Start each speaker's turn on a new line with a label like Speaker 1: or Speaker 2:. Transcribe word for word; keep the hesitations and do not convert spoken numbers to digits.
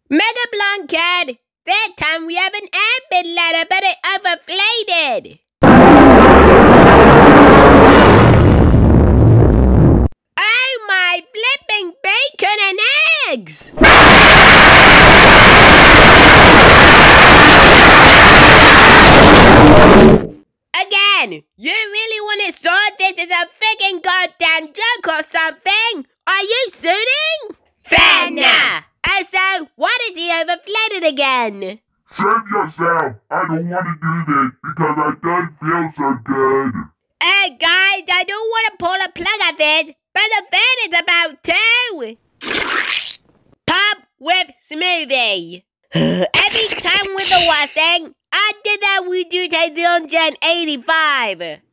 Speaker 1: Mega Blunkhead! That time we have an admin letter, but it overflated! Oh my flipping bacon and eggs! Again! You really want to sort this as a freaking goddamn joke or something? Are you suiting? Fair enough! Oh, so, what is he overflated again?
Speaker 2: Save yourself! I don't want to do this because I don't feel so good.
Speaker 1: Hey guys, I don't want to pull a plug at this, but the fan is about to. Pop with smoothie. Every time with the washing, after that we do take the one hundred eighty-five.